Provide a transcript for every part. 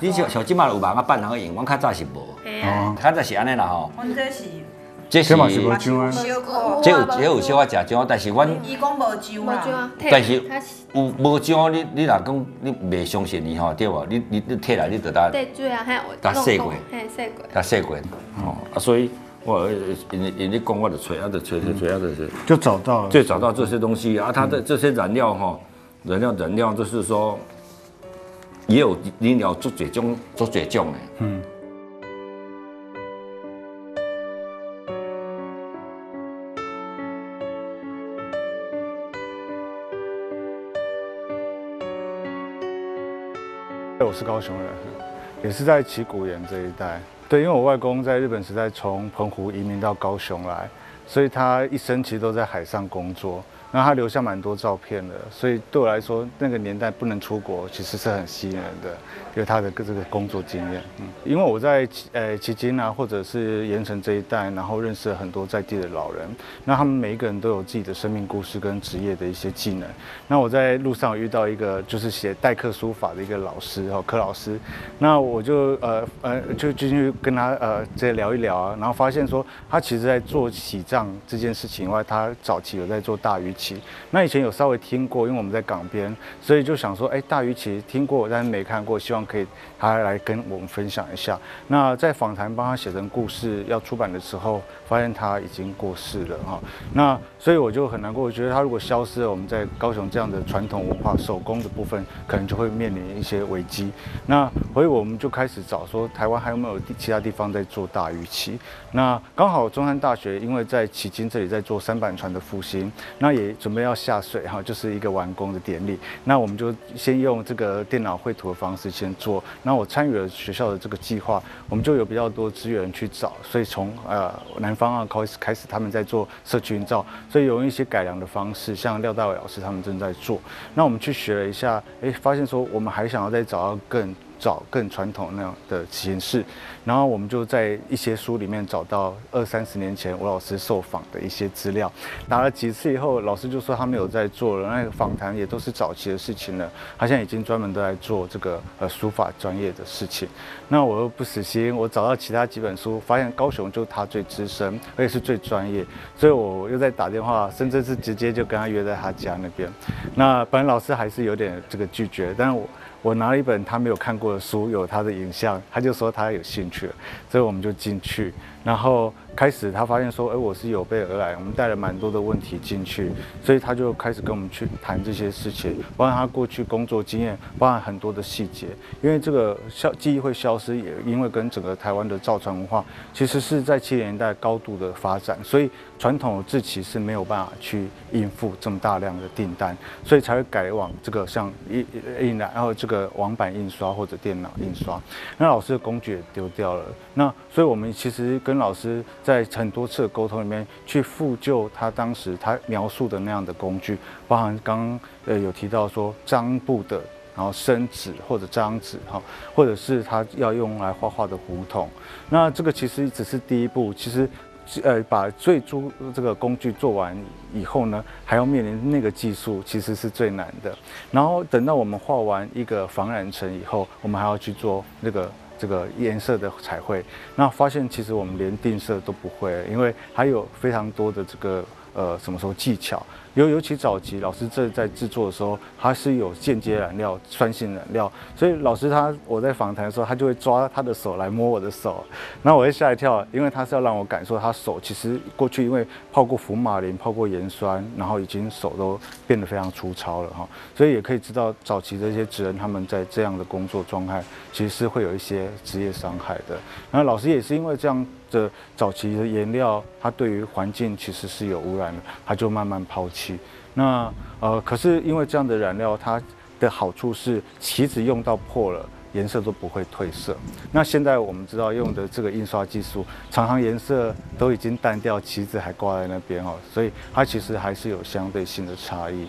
你小即马有网啊办人个用，阮较早是无。 嘿啊， 较早是安尼啦吼。 阮这是这是这嘛是无酱啊， 小可， 这有小可食酱，但是阮伊讲无酱啦。 无酱啊， 但是它是有无酱，你若讲你袂相信伊吼，对无？你摕来你就当对水啊，还有洗过嘿洗过。 当洗过，吼啊，所以我因你讲我就吹啊，就吹， 就找到了。 就找到这些东西啊，它的这些燃料哈，燃料就是说，也有燃料做这种的， 嗯。我是高雄人，也是在旗鼓岩这一带。对，因为我外公在日本时代从澎湖移民到高雄来，所以他一生其实都在海上工作。那他留下蛮多照片的，所以对我来说，那个年代不能出国，其实是很吸引人的，因为他的这个工作经验。因为我在旗津啊，或者是盐城这一带，然后认识了很多在地的老人，那他们每一个人都有自己的生命故事跟职业的一些技能。那我在路上遇到一个就是写代课书法的一个老师柯老师，那我就就进去跟他直接聊一聊啊，然后发现说他其实在做喜葬这件事情以外，他早期有在做大鱼旗。那以前有稍微听过，因为我们在港边，所以就想说，大鱼旗听过，但是没看过，希望可以他来跟我们分享一下。那在访谈帮他写成故事要出版的时候，发现他已经过世了哈。那所以我就很难过，我觉得他如果消失了，我们在高雄这样的传统文化手工的部分，可能就会面临一些危机。那所以我们就开始找说，台湾还有没有其他地方在做大鱼旗？那刚好中山大学因为在旗津这里在做三板船的复兴，那也准备要下水哈，就是一个完工的典礼。那我们就先用这个电脑绘图的方式先做。那我参与了学校的这个计划，我们就有比较多资源去找，所以从南方啊开始他们在做社区营造，所以有一些改良的方式，像廖大伟老师他们正在做。那我们去学了一下，发现说我们还想要再找到更传统那样的形式，然后我们就在一些书里面找到20-30年前吴老师受访的一些资料，打了几次以后，老师就说他没有在做了，那个访谈也都是早期的事情了，他现在已经专门都在做这个书法专业的事情。那我又不死心，我找到其他几本书，发现高雄就他最资深，而且是最专业，所以我又在打电话，甚至是直接就跟他约在他家那边。那本来老师还是有点这个拒绝，但是我拿了一本他没有看过的书，有他的影像，他就说他有兴趣了，所以我们就进去，然后开始他发现说，我是有备而来，我们带了蛮多的问题进去，所以他就开始跟我们去谈这些事情，包含他过去工作经验，包含很多的细节，因为这个记忆会消失，也因为跟整个台湾的造船文化其实是在70年代高度的发展，所以传统的制旗是没有办法去应付这么大量的订单，所以才会改往这个像然后这个网版印刷或者电脑印刷。那老师的工具也丢掉了，那所以我们其实跟老师在很多次的沟通里面去复旧他当时他描述的那样的工具，包含刚刚有提到说张布的，然后生纸或者张纸哈，或者是他要用来画画的胡筒。那这个其实只是第一步，其实把最初这个工具做完以后呢，还要面临那个技术，其实是最难的。然后等到我们画完一个防染层以后，我们还要去做这个颜色的彩绘。那发现其实我们连定色都不会，因为还有非常多的这个什么时候技巧。尤其早期老师在制作的时候，他是有间接染料、酸性染料，所以老师我在访谈的时候，他就会抓他的手来摸我的手，那我会吓一跳，因为他是要让我感受他手其实过去因为泡过福马林、泡过盐酸，然后已经手都变得非常粗糙了哈，所以也可以知道早期的一些职人他们在这样的工作状态，其实是会有一些职业伤害的。然后老师也是因为这样的早期的颜料，它对于环境其实是有污染的，他就慢慢抛弃。那可是因为这样的染料，它的好处是旗子用到破了，颜色都不会褪色。那现在我们知道用的这个印刷技术，常常颜色都已经淡掉，旗子还挂在那边哦，所以它其实还是有相对性的差异。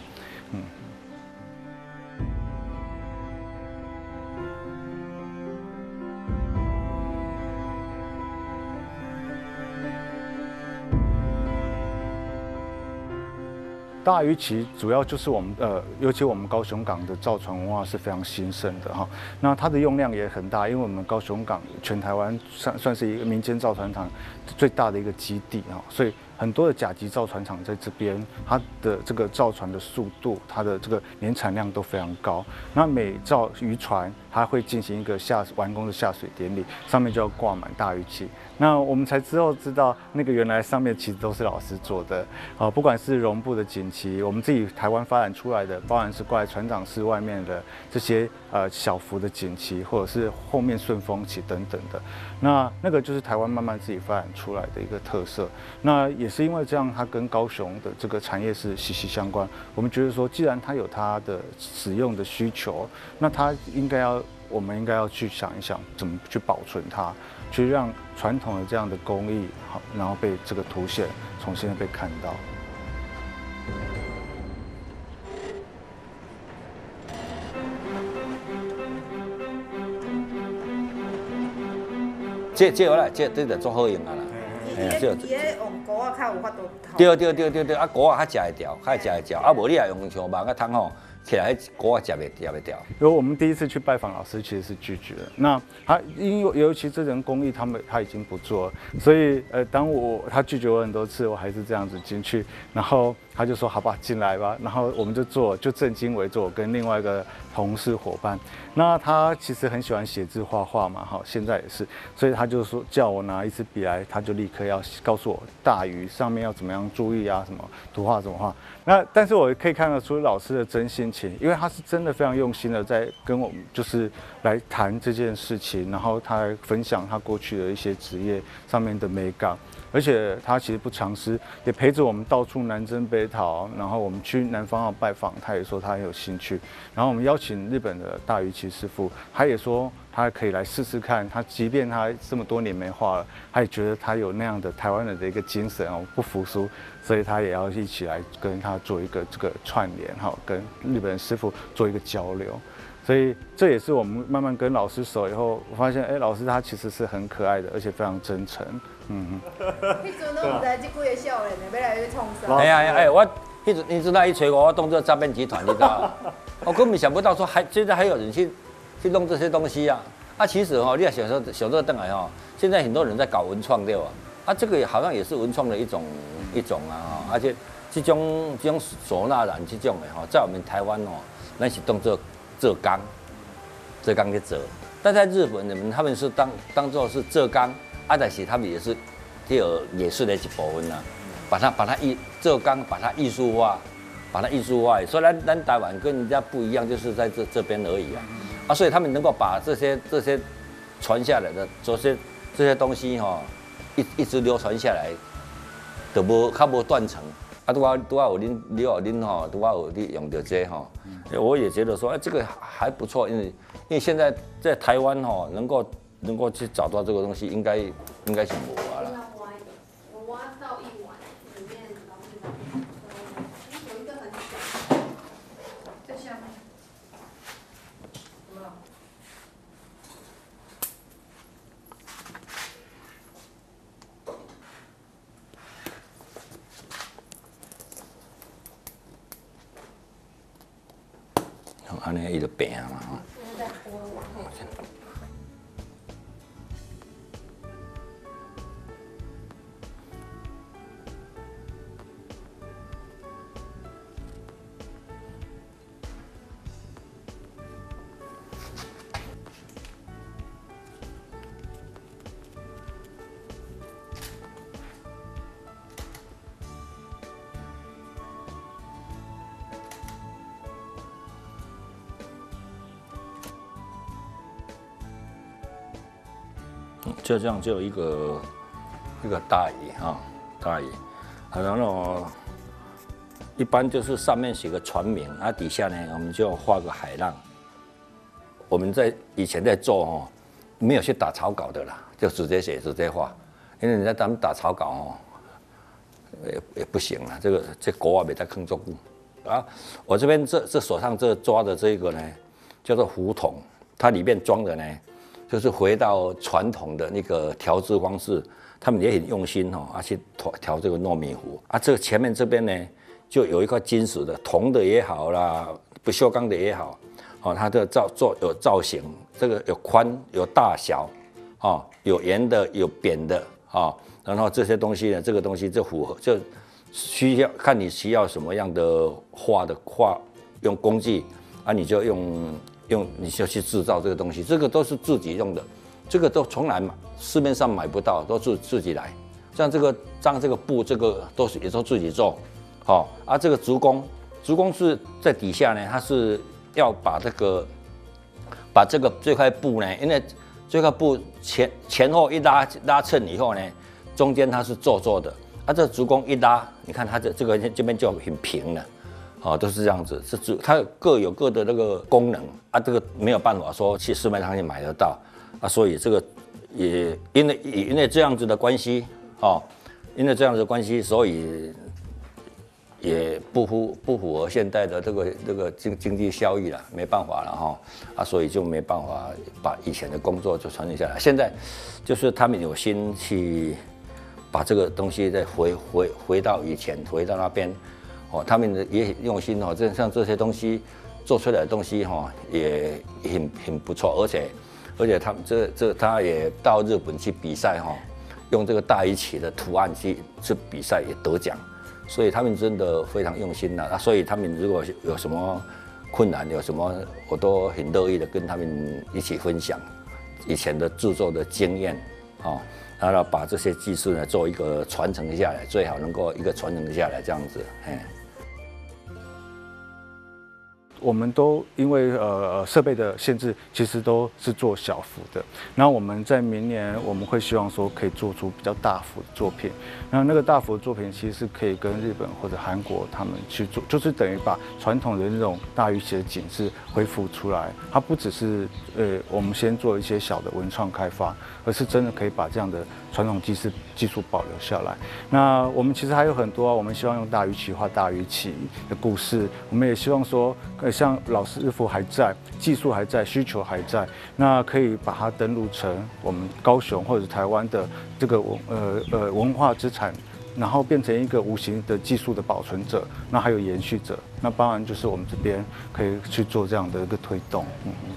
大鱼旗主要就是我们尤其我们高雄港的造船文化是非常兴盛的哈。那它的用量也很大，因为我们高雄港全台湾算是一个民间造船厂最大的一个基地哈，所以很多的甲级造船厂在这边，它的这个造船的速度，它的这个年产量都非常高。那每造渔船，它会进行一个完工的下水典礼，上面就要挂满大鱼旗。那我们才之后知道，那个原来上面其实都是老师做的不管是绒布的锦旗，我们自己台湾发展出来的，包含是挂在船长室外面的这些小幅的锦旗，或者是后面顺风旗等等的，那个就是台湾慢慢自己发展出来的一个特色。那也是因为这样，它跟高雄的这个产业是息息相关。我们觉得说，既然它有它的使用的需求，那我们应该要去想一想，怎么去保存它，去让传统的这样的工艺好，然后被这个凸显，重新被看到。 这我来，这就做好用啊啦。 伊个用锅啊，较有法度。 对，啊锅啊较食会掉，较食会掉，啊无你也用像网啊汤吼，起来锅啊食袂掉。 因为我们第一次去拜访老师，其实是拒绝的。那他因为尤其这人工艺，他已经不做了，所以当他拒绝我很多次，我还是这样子进去，然后他就说好吧，进来吧。然后我们就正襟危坐，跟另外一个同事伙伴。那他其实很喜欢写字画画嘛，现在也是，所以他就说叫我拿一支笔来，他就立刻要告诉我大鱼上面要怎么样注意啊，什么图画怎么画。但是我可以看得出老师的真性情，因为他是真的非常用心的在跟我们就是来谈这件事情，然后他来分享他过去的一些职业上面的美感。而且他其实不藏私，也陪着我们到处南征北讨。然后我们去南方澳拜访，他也说他很有兴趣。然后我们邀请日本的大鱼旗师傅，他也说他可以来试试看。他即便他这么多年没画了，他也觉得他有那样的台湾人的一个精神不服输，所以他也要一起来跟他做一个这个串联跟日本师傅做一个交流。所以这也是我们慢慢跟老师熟以后，我发现老师他其实是很可爱的，而且非常真诚。 迄阵都唔知这几个少年要来去创啥。 我迄阵来找我当做诈骗集团，你知道？我根本想不到说现在还有人去弄这些东西啊！其实你也小时候邓来现在很多人在搞文创对吧？这个好像也是文创的一种而且这种唢呐染这种的在我们台湾咱是当做浙钢去做，但在日本他们是当做是浙钢，但是他们也是也是的一部分把它浙钢把它艺术化，所以咱台湾跟人家不一样，就是在这边而已所以他们能够把这些传下来的这些东西一直流传下来，都无断层。拄啊有恁拄啊有你用到这我也觉得说这个还不错，因为现在在台湾能够去找到这个东西，应该是无啦。 我挖到一碗，里面老师有一个很小，在下面。有没有？ 安尼伊就平嘛就这样就有一个大鱼大鱼，然后一般就是上面写个船名，底下呢我们就画个海浪。我们以前在做没有去打草稿的啦，就直接写直接画，因为你在咱们打草稿也不行了，这锅没在坑做我这边这手上抓的这个呢叫做壶筒，它里面装的呢。就是回到传统的那个调制方式，他们也很用心去调这个糯米糊这个前面这边呢就有一块金属的，铜的也好啦，不锈钢的也好，哦，它的有造型，这个有宽有大小，哦，有圆的有扁的，哦，然后这些东西呢，这个东西就符合，就需要看你需要什么样的画用工具啊，你就你就去制造这个东西，这个都是自己用的，这个都从来市面上买不到，都自己来。像这个布，这个也都自己做，好啊。这个竹工是在底下呢，它是要把这块布呢，因为这块布前后一拉衬以后呢，中间它是做的，啊，这竹工一拉，你看它这边就很平了。哦，都是这样子，它各有各的那个功能啊，这个没有办法说去市面上去买得到啊，所以这个也因为这样子的关系，哦，因为这样子的关系，所以也不符合现代的这个经济效益了，没办法了哈啊，所以就没办法把以前的工作就传承下来。现在就是他们有心去把这个东西再回到以前，回到那边。哦，他们也用心哦，像这些东西做出来的东西哈，也很不错，而且他们他也到日本去比赛哈，用这个大鱼旗的图案去比赛也得奖，所以他们真的非常用心了。所以他们如果有什么困难，有什么我都很乐意的跟他们一起分享以前的制作的经验啊。然后把这些技术呢做一个传承下来，最好能够一个传承下来这样子， 我们都因为设备的限制，其实都是做小幅的。然后我们在明年我们会希望说可以做出比较大幅的作品。然后那个大幅的作品其实是可以跟日本或者韩国他们去做，就是等于把传统的那种大鱼旗的景致恢复出来。它不只是我们先做一些小的文创开发，而是真的可以把这样的传统技术保留下来。那我们其实还有很多我们希望用大鱼旗画大鱼旗的故事。我们也希望说，像老师傅还在，技术还在，需求还在，那可以把它登录成我们高雄或者台湾的这个文化资产，然后变成一个无形的技术的保存者，那还有延续者。那当然就是我们这边可以去做这样的一个推动。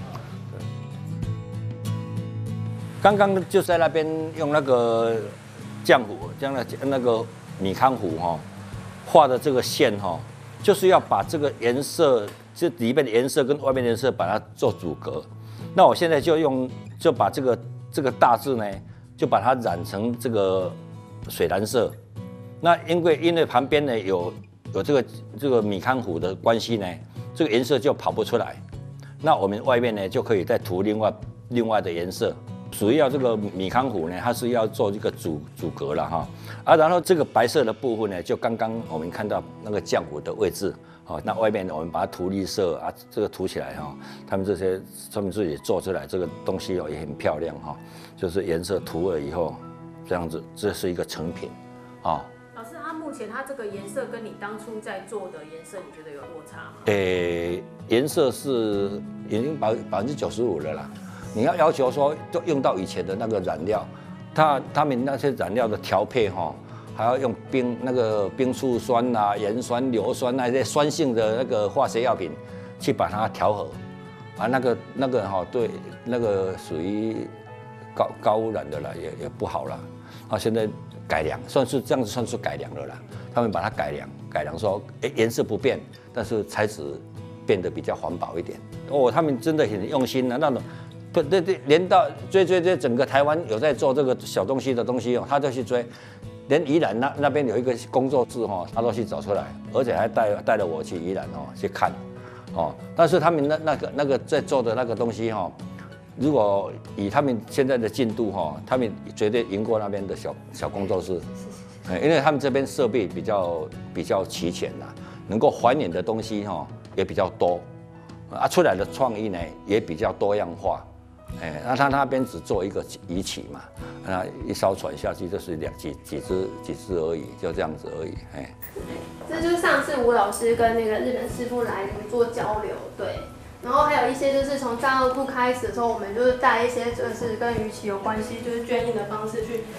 刚刚就在那边用那个浆糊，将那个米糠糊哈画的这个线哈，就是要把这个颜色，这里面的颜色跟外面的颜色把它做阻隔。那我现在就把这个大字呢，就把它染成这个水蓝色。那因为旁边呢有这个米糠糊的关系呢，这个颜色就跑不出来。那我们外面呢就可以再涂另外的颜色。主要这个米糠糊呢，它是要做一个阻隔了哈，然后这个白色的部分呢，就刚刚我们看到那个浆糊的位置，那外面我们把它涂绿色啊，这个涂起来哈，他们自己做出来这个东西也很漂亮哈，就是颜色涂了以后这样子，这是一个成品啊。 老师，目前它这个颜色跟你当初在做的颜色，你觉得有落差吗？ 颜色是已经95%了啦。你要求说都用到以前的那个染料，他们那些染料的调配哈，还要用冰醋酸啊、盐酸、硫酸那些酸性的那个化学药品去把它调和，啊那个哈对那个属于高污染的了，也不好了。啊，现在改良算是这样子算是改良了啦，他们把它改良说，颜色不变，但是材质变得比较环保一点。哦，他们真的很用心的那种。对，连到追整个台湾有在做这个小东西的东西哦，他就去追，连宜兰那边有一个工作室哈，他都去找出来，而且还带了我去宜兰哦去看，哦，但是他们那个在做的那个东西哈，如果以他们现在的进度哈，他们绝对赢过那边的小工作室，因为他们这边设备比较齐全啦，能够还原的东西哈也比较多，出来的创意呢也比较多样化。那他那边只做一个鱼旗嘛，那一艘船下去就是几只而已，就这样子而已。 这就是上次吴老师跟那个日本师傅来做交流，对。然后还有一些就是从战恶库开始的时候，我们就是带一些就是跟鱼旗有关系，就是捐印的方式去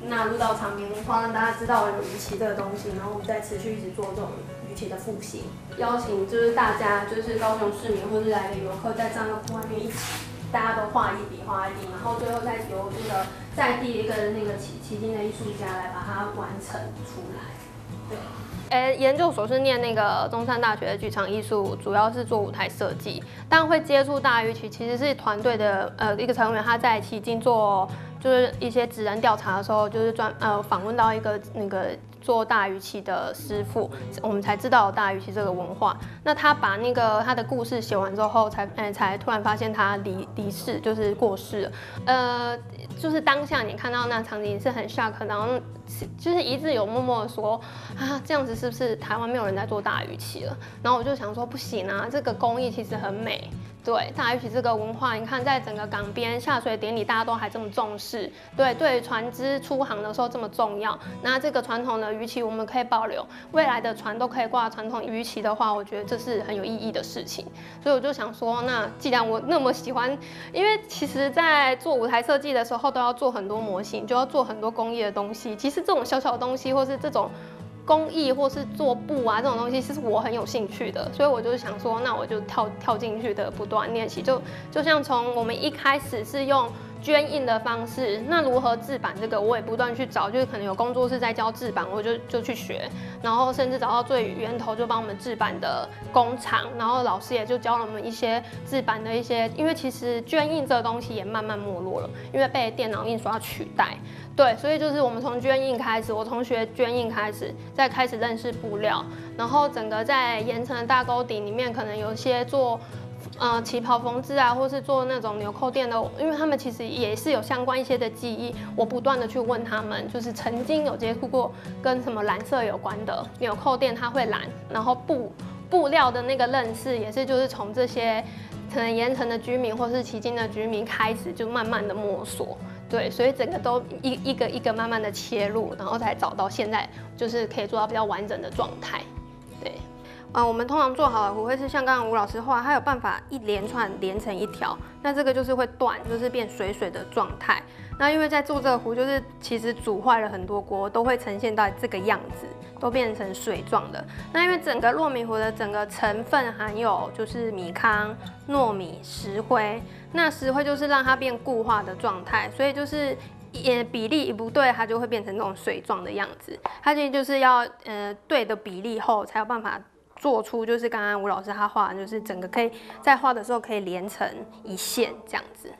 纳入到常年文化，让大家知道有鱼鳍这个东西，然后我们再持续一直做这种鱼鳍的复兴，邀请就是大家就是高雄市民或是来的游客在张乐湖外面一起，大家都画一笔，然后最后再由这个在地一个那个旗津的艺术家来把它完成出来。对。研究所是念那个中山大学的剧场艺术，主要是做舞台设计，但会接触大鱼鳍其实是团队的一个成员，他在旗津做就是一些职人调查的时候，就是访问到一个那个做大鱼鳍的师傅，我们才知道有大鱼鳍这个文化。那他把那个他的故事写完之后，才突然发现他离世，就是过世了。就是当下你看到那场景是很 shock， 然后就是一直有默默的说啊，这样子是不是台湾没有人在做大鱼鳍了？然后我就想说不行啊，这个工艺其实很美。对大鱼鳍这个文化，你看在整个港边下水典礼，大家都还这么重视，对船只出航的时候这么重要。那这个传统的鱼鳍我们可以保留，未来的船都可以挂传统鱼鳍的话，我觉得这是很有意义的事情。所以我就想说，那既然我那么喜欢，因为其实在做舞台设计的时候都要做很多模型，就要做很多工艺的东西。其实这种小小的东西，或是这种工艺或是做布啊这种东西，是我很有兴趣的，所以我就想说，那我就跳进去的不断练习，就像从我们一开始是用捐印的方式，那如何制版这个我也不断去找，就是可能有工作室在教制版，我就去学，然后甚至找到最源头就帮我们制版的工厂，然后老师也就教了我们一些制版的一些，因为其实捐印这个东西也慢慢没落了，因为被电脑印刷取代。对，所以就是我们从捐印开始，我从学捐印开始，再开始认识布料，然后整个在盐城的大沟底里面，可能有一些做旗袍缝制啊，或是做那种纽扣店的，因为他们其实也是有相关一些的技艺，我不断的去问他们，就是曾经有接触过跟什么染色有关的纽扣店，它会染，然后布料的那个认识也是就是从这些可能盐城的居民或是旗津的居民开始就慢慢的摸索。对，所以整个都一个一个慢慢的切入，然后才找到现在就是可以做到比较完整的状态。对，我们通常做好的壶会是像刚刚吴老师画，它有办法一连串连成一条，那这个就是会断，就是变水水的状态。那因为在做这个壶，就是其实煮坏了很多锅，都会呈现到这个样子，都变成水状的。那因为整个糯米壶的整个成分含有就是米糠、糯米、石灰，那石灰就是让它变固化的状态，所以就是比例一不对，它就会变成那种水状的样子。它其实就是要对的比例后，才有办法做出就是刚刚吴老师他画的，就是整个可以在画的时候可以连成一线这样子。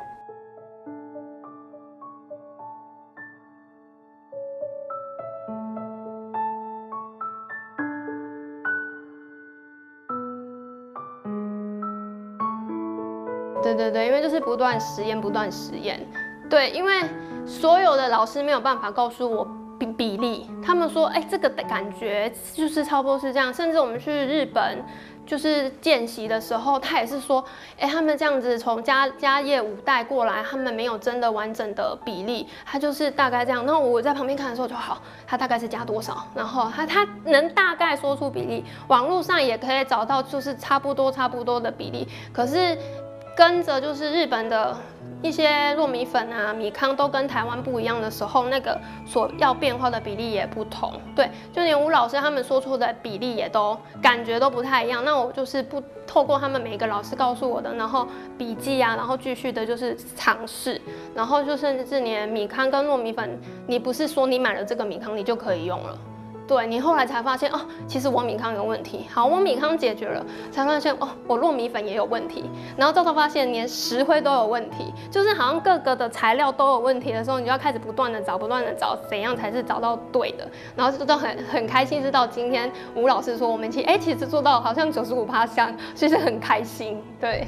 对，因为就是不断实验。对，因为所有的老师没有办法告诉我比例，他们说，这个的感觉就是差不多是这样。甚至我们去日本就是见习的时候，他也是说，他们这样子从家业5代过来，他们没有真的完整的比例，他就是大概这样。那我在旁边看的时候就好，他大概是加多少，然后他能大概说出比例，网络上也可以找到就是差不多的比例，可是跟着就是日本的一些糯米粉啊、米糠都跟台湾不一样的时候，那个所要变化的比例也不同。对，就连吴老师他们说出的比例也都感觉都不太一样。那我就是不透过他们每个老师告诉我的，然后笔记啊，然后继续的就是尝试，然后就甚至连米糠跟糯米粉，你不是说你买了这个米糠你就可以用了。对，你后来才发现哦，其实我米糠有问题。好，我米糠解决了，才发现哦，我糯米粉也有问题。然后到时候发现连石灰都有问题，就是好像各个的材料都有问题的时候，你就要开始不断的找，怎样才是找到对的。然后就到很开心，是到今天吴老师说我们其实做到好像95%像，其实很开心。对。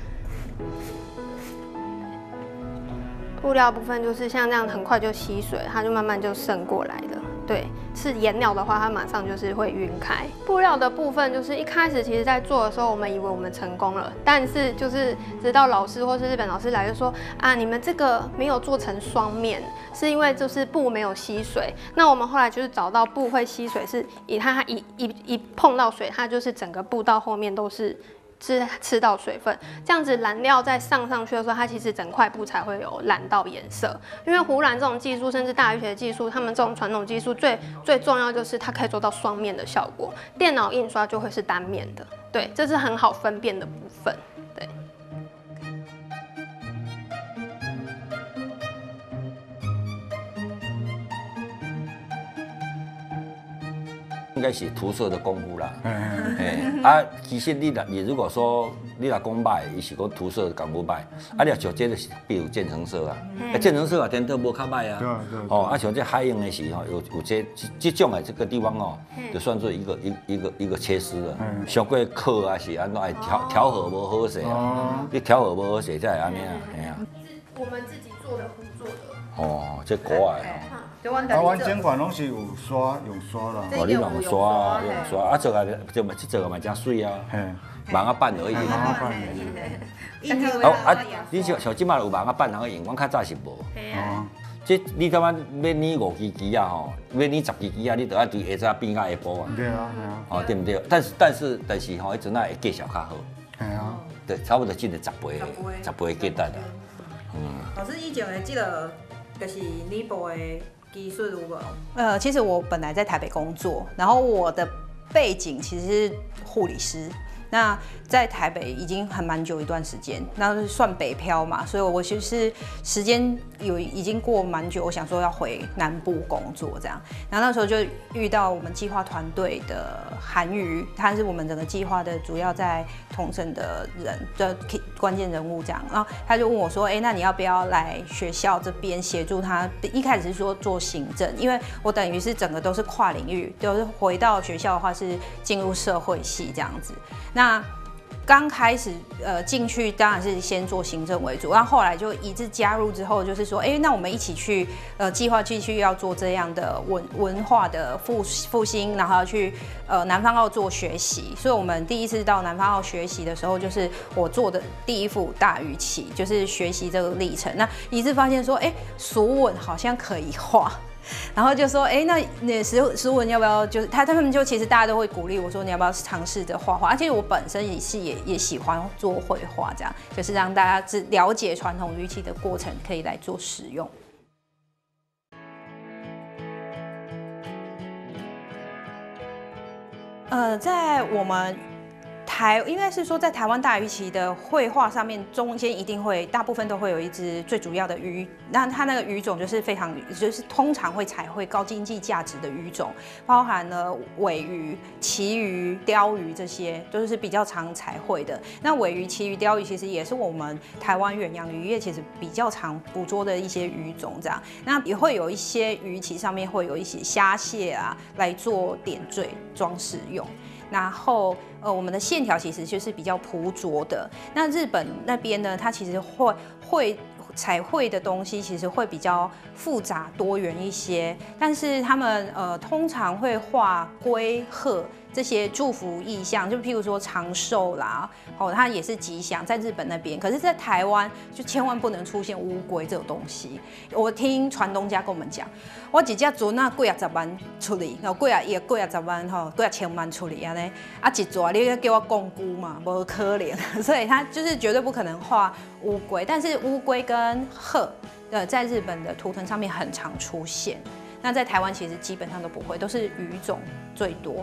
布料部分就是像这样，很快就吸水，它就慢慢就渗过来的。对，是颜料的话，它马上就是会晕开。布料的部分就是一开始其实在做的时候，我们以为我们成功了，但是就是直到老师或是日本老师来就说啊，你们这个没有做成双面，是因为就是布没有吸水。那我们后来就是找到布会吸水，是以它一碰到水，它就是整个布到后面都是吃到水分，这样子染料在上去的时候，它其实整块布才会有染到颜色。因为湖染这种技术，甚至大鱼血的技术，他们这种传统技术最重要就是它可以做到双面的效果，电脑印刷就会是单面的。对，这是很好分辨的部分。对。 应该是涂色的功夫啦，啊，其实你如果说你若讲歹，伊是讲涂色讲不歹，啊，你像这个是比如渐层色啊，渐层色啊，点都无较歹啊，哦，啊像这海用的时候有这种的这个地方哦，就算做一个缺失了，上过课啊是安怎爱调和无好势啊，你调和无好势才会安尼啊，嘿啊。 我们自己做的糊做的。 哦，这国外哦。 阮整款拢是有刷用刷啦， 哦，你用刷用刷，啊，做啊这个嘛真水啊，网啊板而已。你像即马有网啊板人用，阮较早是无。这你他妈要捏5支机啊吼，要捏10支机啊，你都要对下早变到下晡啊。对啊，哦对不对？但是吼，迄阵啊会计小较好。系啊。对，差不多进了10倍计单啦。 老师以前的这个就是捏布的技术有无？ 其实我本来在台北工作，然后我的背景其实是护理师。那在台北已经很蛮久一段时间，那是算北漂嘛，所以我其实时间已经过蛮久，我想说要回南部工作这样。然后那时候就遇到我们计划团队的韩瑜，他是我们整个计划的主要在统整的人的关键人物这样。然后他就问我说：“那你要不要来学校这边协助他？”一开始是说做行政，因为我等于是整个都是跨领域，就是回到学校的话是进入社会系这样子。那刚开始进去当然是先做行政为主，然后后来就一致加入之后，就是说，那我们一起去计划继续要做这样的文化的复兴，然后要去南方澳做学习。所以我们第一次到南方澳学习的时候，就是我做的第一幅大鱼旗，就是学习这个历程。那一致发现说，索吻好像可以画。然后就说，那诗文要不要？就是他们就其实大家都会鼓励我说，你要不要尝试着画画？而且我本身也喜欢做绘画，这样就是让大家了解传统鱼旗的过程，可以来做使用。在我们应该是说，在台湾大鱼旗的绘画上面，中间一定会大部分都会有一只最主要的鱼，那它那个鱼种就是通常会彩绘高经济价值的鱼种，包含了尾鱼、旗鱼、鲷鱼，这些都是比较常彩绘的。那尾鱼、旗鱼、鲷鱼其实也是我们台湾远洋渔业其实比较常捕捉的一些鱼种，这样。那也会有一些鱼旗上面会有一些虾蟹啊来做点缀装饰用。然后我们的线条其实就是比较朴拙的。那日本那边呢，它其实会彩绘的东西其实会比较复杂多元一些，但是他们通常会画龟鹤这些祝福意象，就譬如说长寿啦，它也是吉祥，在日本那边。可是，在台湾就千万不能出现乌龟这种东西。我听船东家跟我们讲，我一只船啊几啊10万出力，然后几啊10万几啊千万出力安尼，啊一抓你叫我讲龟嘛，无可能，所以他就是绝对不可能画乌龟。但是乌龟跟鹤，在日本的图腾上面很常出现。那在台湾其实基本上都不会，都是鱼种最多。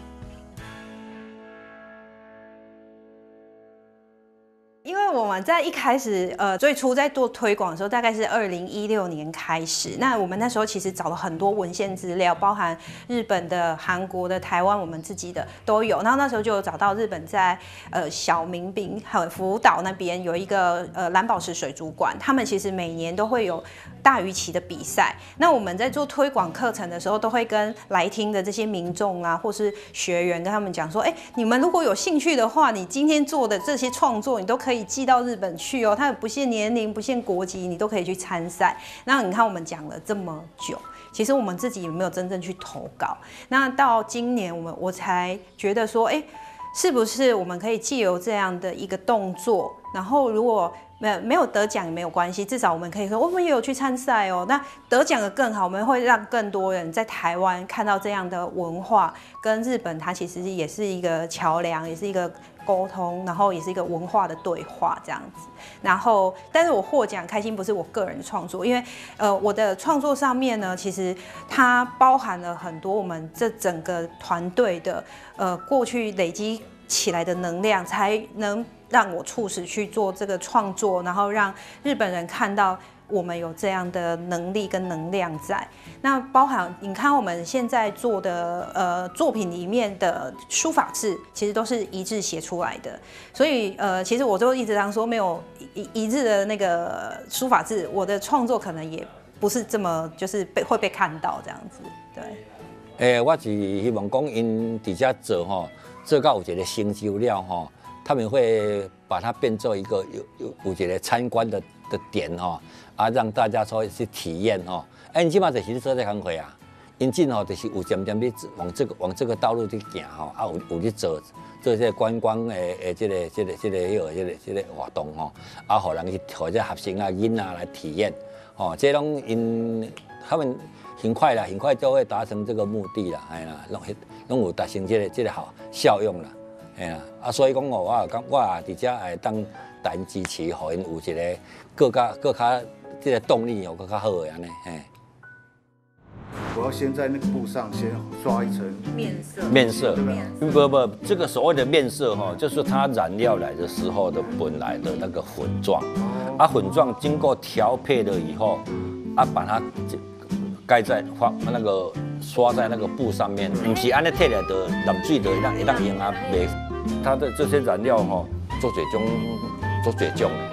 因为我们在一开始，最初在做推广的时候，大概是2016年开始。那我们那时候其实找了很多文献资料，包含日本的、韩国的、台湾我们自己的都有。然后那时候就有找到日本在小明滨还有福岛那边有一个蓝宝石水族馆，他们其实每年都会有大鱼旗的比赛。那我们在做推广课程的时候，都会跟来听的这些民众啊，或是学员跟他们讲说，你们如果有兴趣的话，你今天做的这些创作，你都可以寄到日本去哦，它不限年龄、不限国籍，你都可以去参赛。那你看我们讲了这么久，其实我们自己有没有真正去投稿？那到今年我才觉得说，是不是我们可以借由这样的一个动作，然后如果没有得奖也没有关系，至少我们可以说我们也有去参赛哦。那得奖的更好，我们会让更多人在台湾看到这样的文化，跟日本它其实也是一个桥梁，也是一个沟通，然后也是一个文化的对话这样子。然后，但是我获奖开心不是我个人的创作，因为我的创作上面呢，其实它包含了很多我们这整个团队的过去累积起来的能量，才能让我促使去做这个创作，然后让日本人看到我们有这样的能力跟能量在。那包含你看我们现在做的作品里面的书法字，其实都是一致写出来的。所以其实我就一直常说，没有一致的那个书法字，我的创作可能也不是这么就是会被看到这样子。对。 我是希望讲因伫遮做吼，做到有一个成就了吼，他们会把它变做一个有一个参观的点吼，啊，让大家说去体验吼。因即马就是做这工课啊，因今吼就是有渐渐去往这个道路去行吼，啊有去做这个观光的这个活动吼，啊，互人去互这学生啊囡仔来体验，吼，这拢因他们很快就会达成这个目的啦，哎啦，拢有达成这个好效用啦，哎啦，啊，所以讲我伫遮会当大因支持，互因有一个更加这个动力有更加好的安尼，哎。 我要先在那个布上先刷一层面色，不，这个所谓的面色哈，就是它染料来的时候的本来的那个粉状，啊，粉状经过调配了以后，啊，把它盖在那个刷在那个布上面，不是安尼摕来的染水的，会当用啊，袂，它的这些染料哈，做最种的。